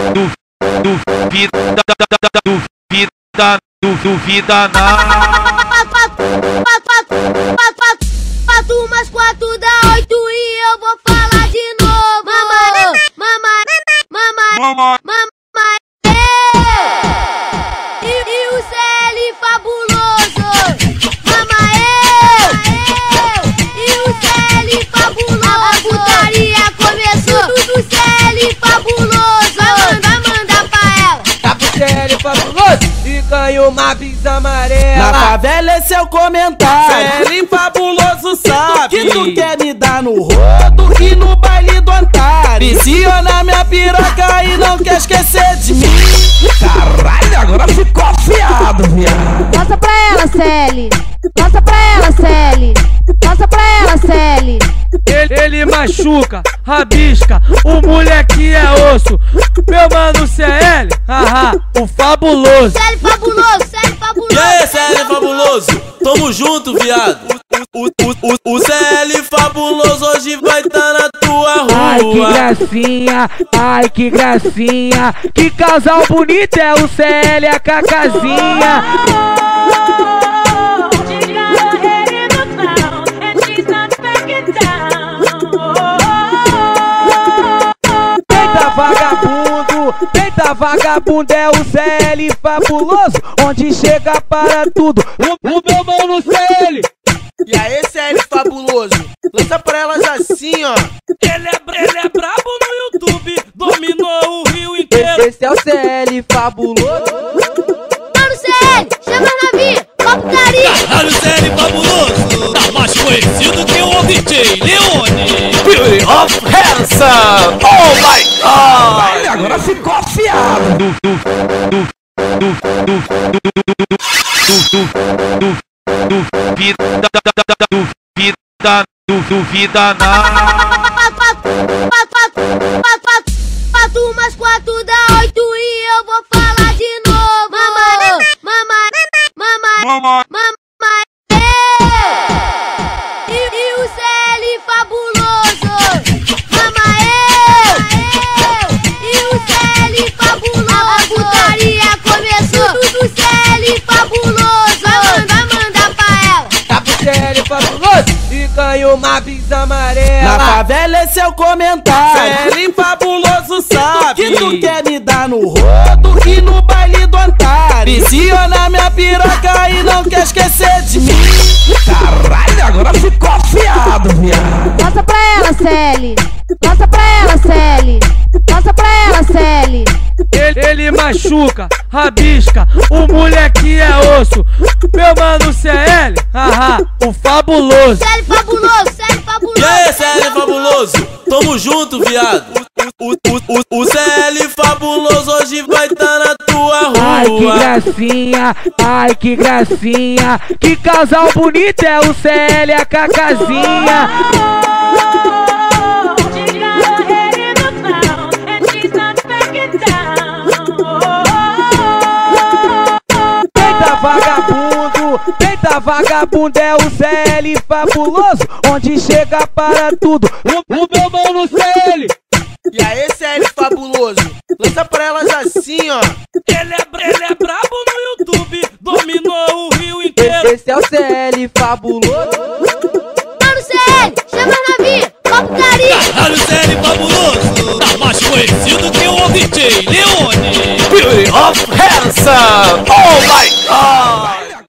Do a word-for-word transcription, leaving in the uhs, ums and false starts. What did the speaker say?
duvida, duvida, duvida não. Quatro mais quatro dá oito e eu vou falar de novo. Mamãe, mamãe, mamãe, mamãe, mamãe. E, e o C L fabuloso. Mamãe, e o C L fabuloso. A putaria começou. Tudo C L fabuloso. Vai mandar, mandar pra ela. Tá pro C L fabuloso e ganhou uma bis amarela. Na favela esse é o comentário. C L fabuloso sabe que tu quer me dar no rodo e no baile do Antares. Visiona minha piroca e não quer esquecer de mim. Caralho, agora ficou afiado, viado. Mostra pra ela, C L. Mostra pra ela, C L. Mostra pra ela, C L. Ele, ele machuca, rabisca, o moleque é osso. Meu mano C L, haha, o fabuloso. C L fabuloso, C L fabuloso. E aí, C L fabuloso, tamo junto, viado. O, o, o, o C L fabuloso hoje vai tá na tua rua. Ai que gracinha, ai que gracinha. Que casal bonito é o C L e a Cacazinha. Eita vagabundo, eita vagabundo é o C L fabuloso, onde chega para tudo. O, o meu mano C L. E aí, C L fabuloso, lança pra elas assim, ó. Ele é, ele é brabo no YouTube, dominou o Rio inteiro. Esse é o C L fabuloso. Mano C L, chama a novinha, ó putaria. Caralho, C L fabuloso, tá mais conhecido que o D J Leone. Beauty of Handsome, oh my god. Caralho, agora ficou afiado. Duvida, duvida, duvida não. Quatro mais quatro dá oito e eu vou falar de novo. Mamãe, mamãe, mamãe, mamãe. E, e o C L fabuloso. Mamãe, e o C L fabuloso. A putaria começou. Tudo C L fabuloso. Vai mandar, mandar pra ela. Tá pro C L fabuloso e ganhou uma bis amarela. Na favela esse é o comentário. C L fabuloso sabe que tu quer me dar no rodo e no baile do Antares. Visiona minha piroca e não quer esquecer de mim. Caralho, agora ficou afiado, viado. Mostra pra ela, C L. Mostra pra ela, C L. Mostra pra ela, C L. Ele, ele machuca, rabisca, o moleque é osso. Meu mano C L, haha, o fabuloso. C L fabuloso, C L fabuloso. E aí, C L fabuloso, tamo junto, viado. O, o, o, o C L fabuloso hoje vai tá na tua rua. Ai que gracinha, ai que gracinha. Que casal bonito é o C L e a Cacazinha. Eita vagabundo, eita vagabundo é o C L fabuloso, onde chega para tudo. O, o meu mano C L. E aí, C L fabuloso, lança pra elas assim, ó. Ele é, ele é brabo no YouTube, dominou o Rio inteiro. Esse é o C L fabuloso. Mano C L, chama a novinha, ó putaria. Caralho, C L fabuloso, tá mais conhecido que o D J Leone. Beauty of Handsome, oh my